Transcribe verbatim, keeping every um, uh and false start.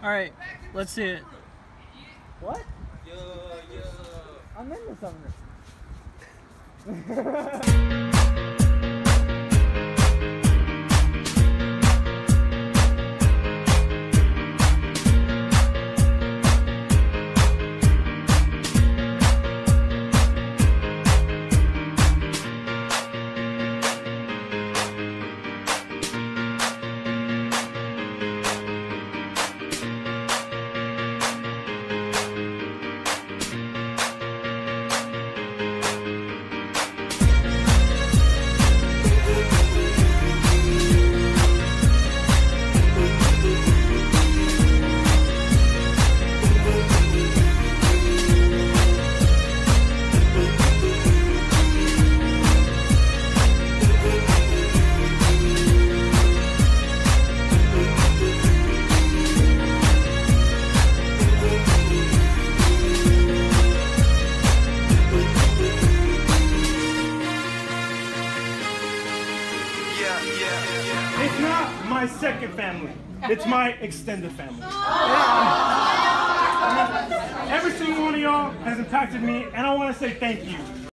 All right, let's see it. What? Yo, yo. I'm into something. It's not my second family. It's my extended family. Every single one of y'all has impacted me, and I want to say thank you.